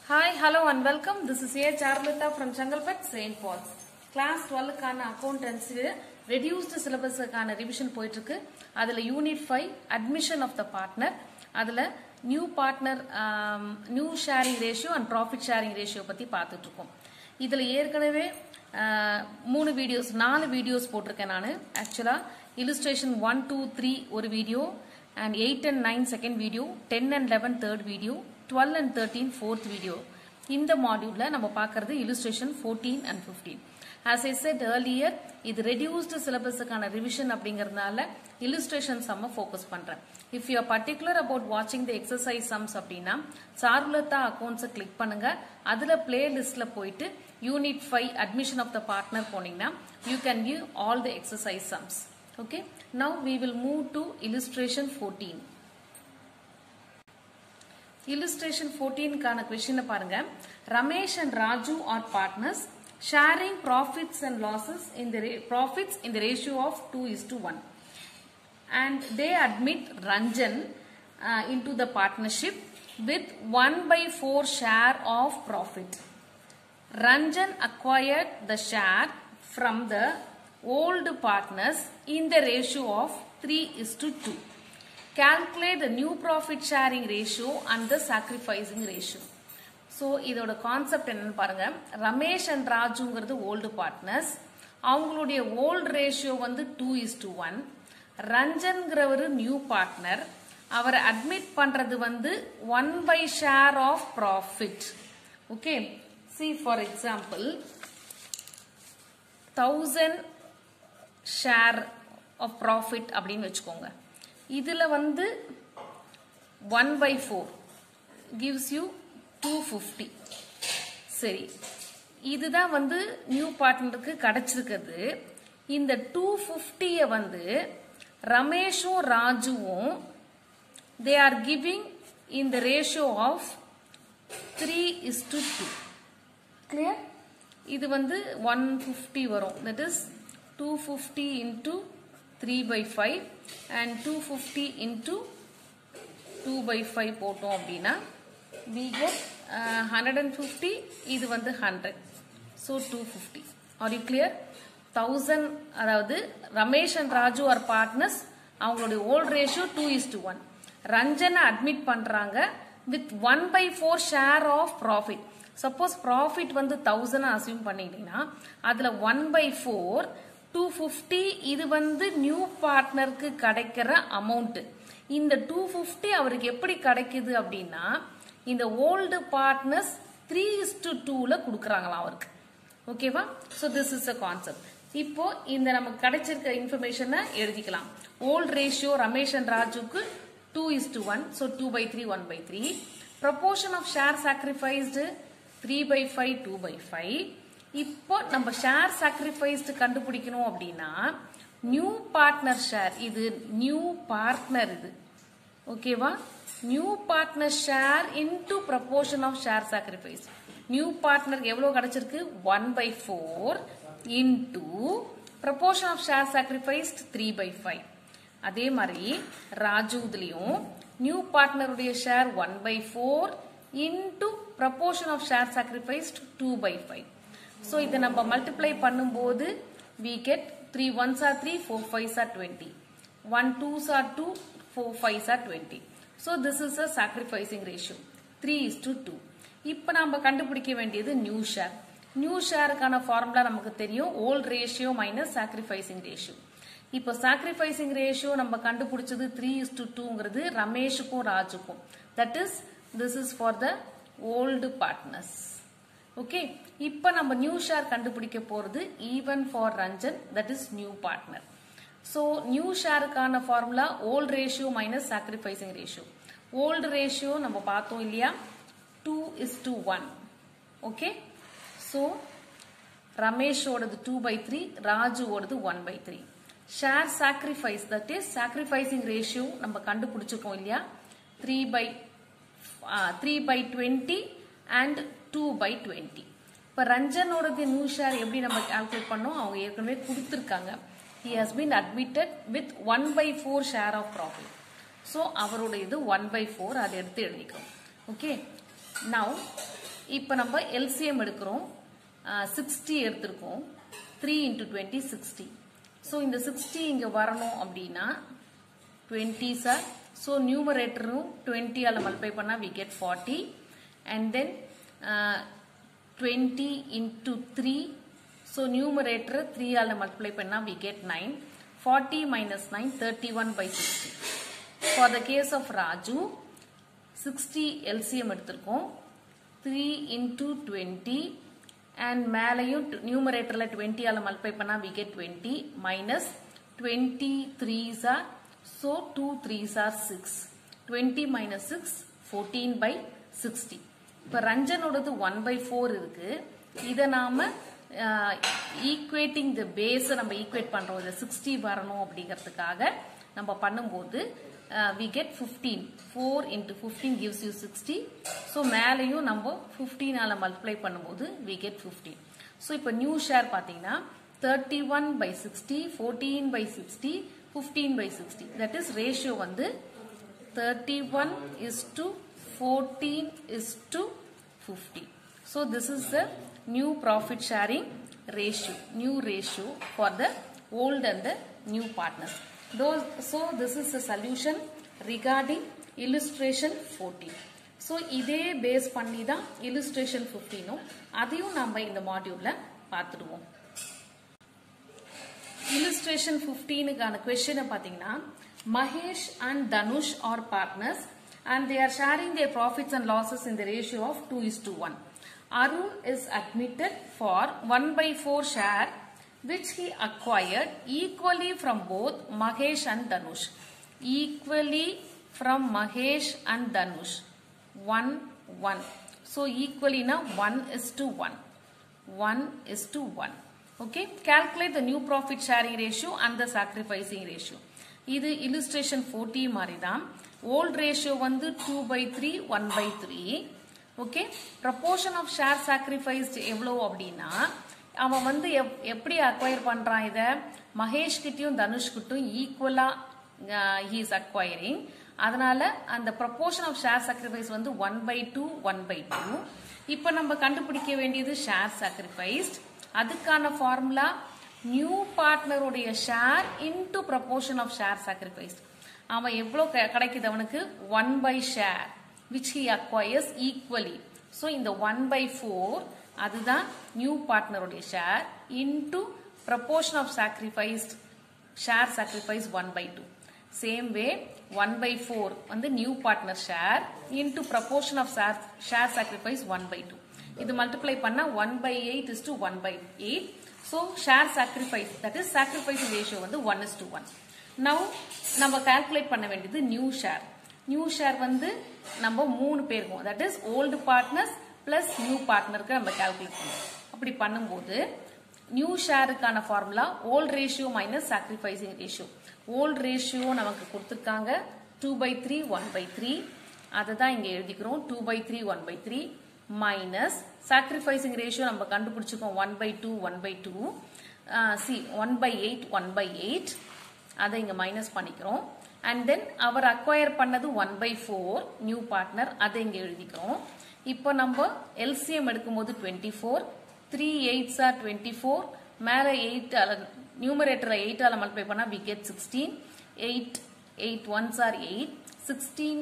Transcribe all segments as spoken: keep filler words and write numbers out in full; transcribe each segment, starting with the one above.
Hi, hello and welcome. This is A. Charlita from Changalpet, Saint Paul's. Class twelve கான accountancy reduced syllabus கான revision போயிட்டு இருக்கு. அதுல unit five admission of the partner, அதுல new partner um, new sharing ratio and profit sharing ratio பத்தி பார்த்துட்டு இருக்கோம். இதுல ஏற்கனவே மூணு வீடியோஸ் நாலு வீடியோஸ் போட்டிருக்கேன் நான். ஆக்சுவலா illustration one two three ஒரு video and eight and nine second video, ten and eleven third video, twelve and thirteen fourth video. இந்த மாடியூல்ல நம்ம பார்க்கிறது illustration fourteen and fifteen. As I said earlier, இது reduced syllabus கான revision அப்படிங்கறதுனால illustration sum focus பண்றேன். If you are particular about watching the exercise sums அப்படினா Charulata accounts click பண்ணுங்க. அதுல playlistல போயிட்டு unit five admission of the partner போனீங்கன்னா you can view all the exercise sums. Okay, now we will move to illustration fourteen. Illustration fourteen கான question பாருங்க. Ramesh and Raju are partners sharing profits and losses in the profits in the ratio of two is to one, and they admit Ranjan uh, into the partnership with one by four share of profit. Ranjan acquired the share from the old partners in the ratio of three is to two. Calculate the new profit sharing ratio and the sacrificing ratio. So, இதோட concept என்னன்னு பாருங்க. Ramesh and ராஜுங்கிறது old partners. அவங்களுடைய old ratio வந்து two is to one. ரஞ்சன்கிறவர் new partner. அவரை admit பண்றது வந்து one by share of profit. Okay. See for example, thousand share of profit அப்படின்னு வச்சுக்கோங்க. இதுல வந்து one by four gives you two fifty. சரி, இதுதான் வந்து நியூ பார்ட்னருக்கு கிடைச்சிருக்கிறது. இந்த two fifty வந்து ரமேஷும் ராஜுவும் they are giving in the ratio of three is to two. Clear? இது வந்து one fifty வரும். That is two fifty into three by five and two fifty into two by five போட்டோம் அப்படின்னா we get uh, one hundred fifty. இது வந்து one hundred. So two fifty. Are you clear? one thousand, அதாவது Ramesh and Raju are partners. அவங்களுடைய old ratio two is to one. ரஞ்சனை admit பண்றாங்க with one by four share of profit. Suppose profit வந்து one thousand assume பண்ணிட்டீங்கன்னா அதுல one by four two fifty இது வந்து new பார்ட்னருக்கு கிடைக்கிற அமௌண்ட். இந்த two fifty அவருக்கு எப்படி கிடைக்குது அப்படின்னா இந்த old partners three is to two ல கொடுக்கறாங்களாம் அவருக்கு. ஓகேவா? So this is a concept. இப்போ இந்த நமக்கு கிடைச்சிருக்க இன்ஃபர்மேஷனை எழுதிக்கலாம். ஓல்ட் ரேஷியோ ரமேஷ் அண்ட் ராஜுக்கு two is to one. So two by three, one by three. Proportion of share sacrificed three by five, two by five. இப்போ நம்ம ஷேர் சாக்ரிஃபைஸ்டு கண்டுபிடிக்கணும் அப்படின்னா நியூ பார்ட்னர் ஷேர், இது நியூ பார்ட்னர், இது ஓகேவா? New partner share into proportion of share sacrifice. New பார்ட்னருக்கு எவ்வளவு கிடைச்சிருக்கு? One by four into proportion of share sacrificed three by five. அதே மாதிரி ராஜுதுலயும் நியூ பார்ட்னருடைய share one by four into proportion of share sacrificed two by five. So, இதை நம்ம multiply பண்ணும்போது we get three ones are three, four fives are twenty. one twos are two, four fives are twenty. So, this is a sacrificing ratio. three is to two. இப்போ நம்ம கண்டுபிடிக்க வேண்டியது new share. New ஷேருக்கான formula நமக்கு தெரியும், old ratio minus sacrificing ratio. இப்போ sacrificing ratio நம்ம கண்டுபிடிச்சது three is to two-ங்கிறது ரமேஷுக்கும் ராஜுக்கும். That is, this is for the old partners. Okay, இப்போ நம்ம நியூ ஷேர் கண்டுபிடிக்க போறது even for ரஞ்சன், that is new partner. So new ஷேருக்கான formula old ratio minus sacrificing ratio. Old ratio நம்ம பார்த்தோம் இல்லையா, two is to one. Okay, so ரமேஷோடது two by three, ராஜுவோடது one by three. Share sacrifice, that is sacrificing ratio நம்ம கண்டுபிடிச்சிருக்கோம் இல்லையா, three by three by twenty and two by twenty. இப்போ ரஞ்சனோடது new share எப்படி நம்ம கால்குலேட் பண்ணோம், அவங்க ஏற்கனவே கொடுத்துருக்காங்க. He has been admitted with one by four share of profit. So அவரோட இது one by four, அதை எடுத்து எழுதிக்கிறோம். Okay, now இப்போ நம்ம எல்சிஎம் எடுக்கிறோம். சிக்ஸ்டி எடுத்திருக்கோம். Three into twenty sixty. So இந்த சிக்ஸ்டி இங்கே வரணும் அப்படின்னா டுவெண்ட்டி சார். ஸோ நியூமரேட்டரும் டுவெண்ட்டியால் மல்டிப்ளை பண்ணால் we get forty. And then twenty into three. So numerator three ஆல multiply பண்ணா we get nine. forty minus nine, thirty-one by sixty. For the case of Raju, sixty L C M எடுத்திருக்கோம். three into twenty and மேலையும் numeratorல twenty ஆல multiply பண்ணா we get twenty minus twenty threes are, so two threes are six. twenty minus six, fourteen by sixty. இப்போ ரஞ்சனோடது one by four இருக்கு. இதை நாம equating த பேஸை நம்ம ஈக்குவேட் பண்றோம். இதை சிக்ஸ்டி வரணும் அப்படிங்கிறதுக்காக நம்ம பண்ணும்போது we get fifteen. four into fifteen gives you sixty. So மேலையும் நம்ம fifteen ஆல மல்டிப்ளை பண்ணும்போது we get fifteen. ஸோ இப்போ நியூ ஷேர் பார்த்தீங்கன்னா thirty-one by sixty, fourteen by sixty, fifteen by sixty. That is ratio வந்து thirty-one is to fourteen is to fifty. So this is the new profit sharing ratio, new ratio for the old and the new partners. Those, so this is the solution regarding illustration fourteen. So இதே base பண்ணி தான் illustration fifteen அதையும் நம்ம இந்த மாடியூல்ல பார்த்துடுவோம். illustration fifteen கான question பாத்தீங்கன்னா Mahesh and Dhanush are partners and they are sharing their profits and losses in the ratio of two is to one. Arun is admitted for one by four share which he acquired equally from both Mahesh and Dhanush. Equally from Mahesh and Dhanush. one, one. So equally now one is to one. one is to one. Okay. Calculate the new profit sharing ratio and the sacrificing ratio. இது illustration fourteen மாதிரி தான். Old ratio வந்து two by three, one by three. Okay. Proportion of share sacrificed எவ்வளோ அப்படின்னா அவன் வந்து எப்படி acquire பண்றான் இதை மகேஷ் கிட்டையும் தனுஷ் கிட்டையும் ஈக்குவலா he is acquiring. அதனால அந்த proportion of share sacrifice வந்து one by two, one by two. இப்போ நம்ம கண்டுபிடிக்க வேண்டியது share sacrificed. அதுக்கான ஃபார்முலா நியூ பார்ட்னருடைய share into proportion of share sacrificed. அவன் எவ்வளோ கிடைக்குது அவனுக்கு one by share which he acquires equally. So இந்த ஒன் பை ஃபோர் அதுதான் நியூ பார்ட்னருடைய share into proportion of sacrificed share sacrifice one by two. Same way one by four வந்து new partner share into proportion of share sacrifice one by two. இது multiply பண்ணா one by eight is to one by eight. So share sacrifice, that is sacrifice ratio வந்து one is to one. Now நம்ம calculate பண்ண வேண்டியது new share. New share வந்து நம்ம மூணு பேருக்கும், that is old partners plus new partnerக்கு நம்ம calculate பண்ணோம். அப்படி பண்ணும்போது new shareக்கான formula old ratio minus sacrificing ratio. Old ratio நமக்கு கொடுத்திருக்காங்க two by three, one by three. அதுதான் இங்க எழுதிக்கிறோம் two by three, one by three. Minus sacrificing ratio நம்ம கண்டுபிடிச்சுக்கோம் one by two, one by two. uh, see one by eight, one by eight. அதை இங்க minus பண்ணிக்கிறோம். and then our acquire பண்ணது one by four new partner, அதை இங்க எழுதிக்கிறோம். இப்போ நம்ம L C M எடுக்கும்போது twenty-four, three eights are twenty-four, மேல eight numeratorல eight ஆல மல்டிப்ளை பண்ணா we get sixteen, eight, eight ones are eight, sixteen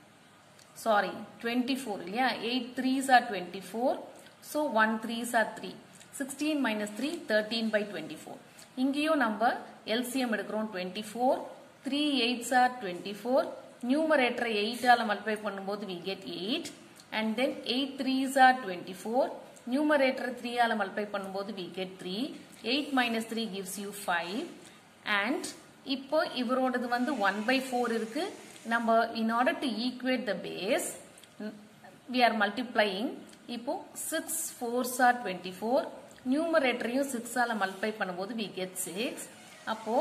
sorry twenty-four இல்லையா, eight threes are twenty-four, so one threes are three, sixteen minus three, thirteen by twenty-four. இங்கேயும் நம்ம L C M எடுக்கிறோம் twenty-four, three eights are twenty-four, numerator eight ஆல multiply பண்ணும்போது we get eight, and then eight threes are twenty-four, numerator three ஆல multiply பண்ணும்போது we get three, eight minus three gives you five, and இப்போ இவரோடது வந்து one by four இருக்கு. நம்ம in order to equate the base we are multiplying. இப்போ six fours are twenty-four, numeratorையும் six ஆல multiply பண்ணும்போது we get six. அப்போ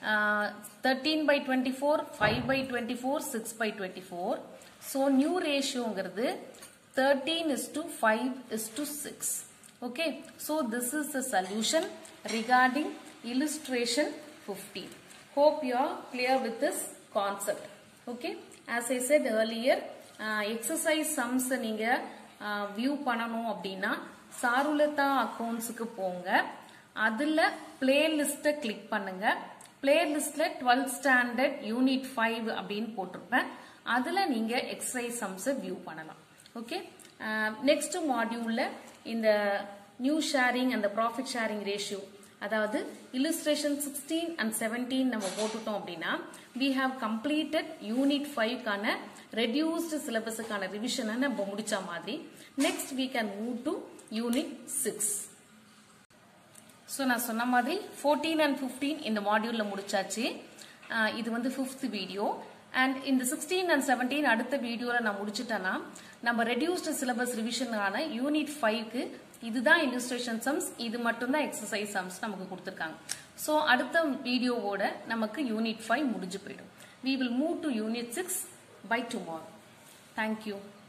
thirteen by twenty-four, five by twenty-four, six by twenty-four. so new ratioங்கிறது thirteen is to five is to six. okay, so this is the solution regarding illustration fifteen. hope you are clear with this concept. okay, as I said earlier, uh, exercise sums நீங்க view பண்ணணும் அப்படின்னா சாருலதா அக்கௌண்ட்ஸுக்கு போங்க. அதில் பிளேலிஸ்ட்டை click பண்ணுங்க. பிளேலிஸ்ட்ல twelfth standard unit five அப்படின்னு போட்டிருப்பேன். அதில் நீங்கள் எக்ஸசைஸ் சம்ஸை வியூ பண்ணலாம். ஓகே, நெக்ஸ்ட் மாடியூல்ல இந்த நியூ ஷேரிங் அந்த ப்ராஃபிட் ஷேரிங் ரேஷியோ, அதாவது illustration sixteen and seventeen நம்ம போட்டுட்டோம் அப்படின்னா we have completed unit five கான reduced syllabusக்கான revision நம்ம முடிச்ச மாதிரி. next we can move to unit six. so நான் சொன்ன மாதிரி fourteen and fifteen இந்த மாடியூல்ல முடிச்சாச்சு. இது வந்து fifth வீடியோ. and இந்த sixteen and seventeen அடுத்த வீடியோல நான் முடிச்சிட்டேன்னா நம்ம reduced syllabus revision ஆன unit five க்கு இதுதான் illustration sums, இது மட்டும் தான் exercise sums நமக்கு கொடுத்திருக்காங்க. சோ அடுத்த வீடியோவோட நமக்கு unit five முடிஞ்சு போய்டும். we will move to unit six by tomorrow. thank you.